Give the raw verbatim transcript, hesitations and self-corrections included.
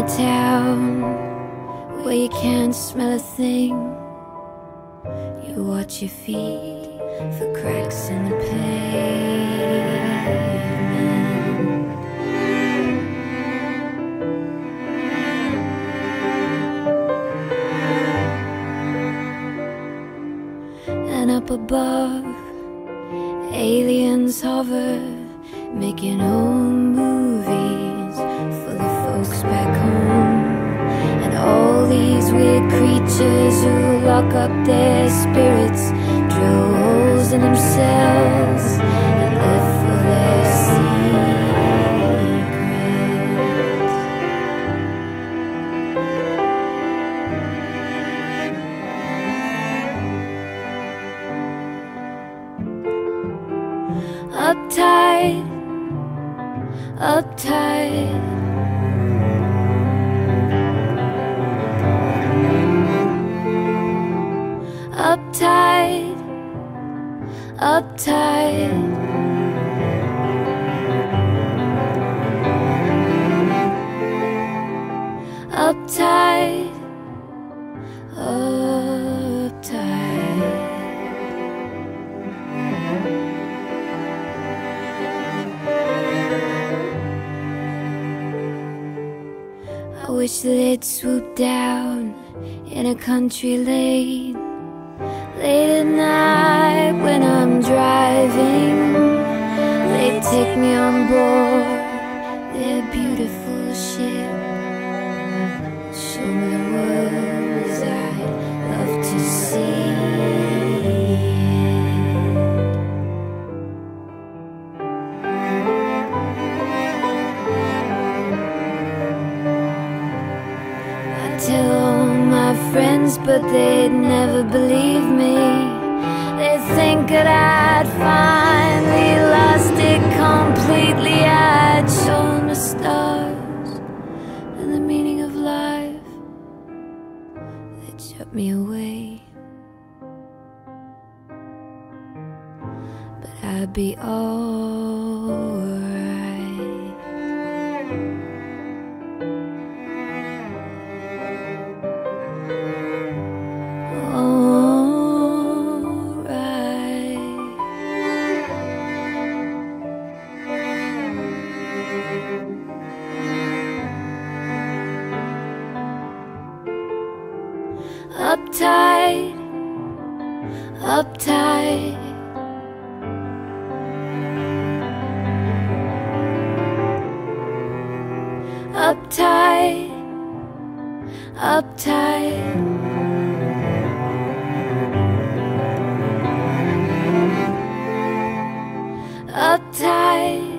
a town where you can't smell a thing. You watch your feet for cracks in the pavement. And up above, aliens hover, making home movies for the folks back home. And all these weird creatures who lock up their spirits, drill holes in themselves and live for their secrets. Uptight, uptight, uptight, uptight, uptight, uptight. I wish that they'd swoop down in a country lane late at night when I'm driving. They'd take me on board their beautiful ship, show me the worlds I'd love to see. Tell all my friends, but they'd never believe me. They'd think that I'd finally lost it completely. I'd shown the stars and the meaning of life. They'd shut me away, but I'd be alright. Uptight, uptight, uptight, uptight, uptight.